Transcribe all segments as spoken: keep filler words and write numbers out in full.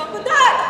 不带。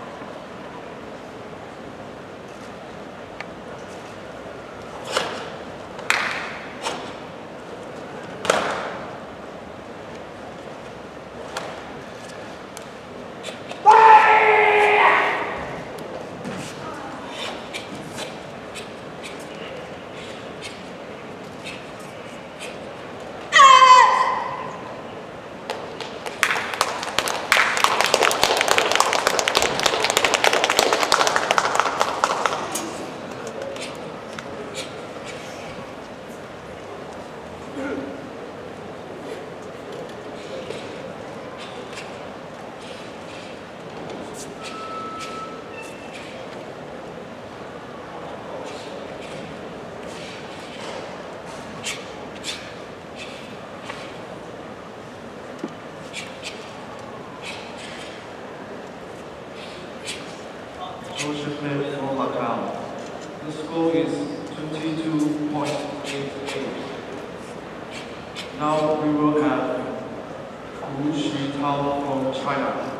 Joseph Smith for Macau. The score is twenty-two point eight eight. Now we will have Wu Xitao from China.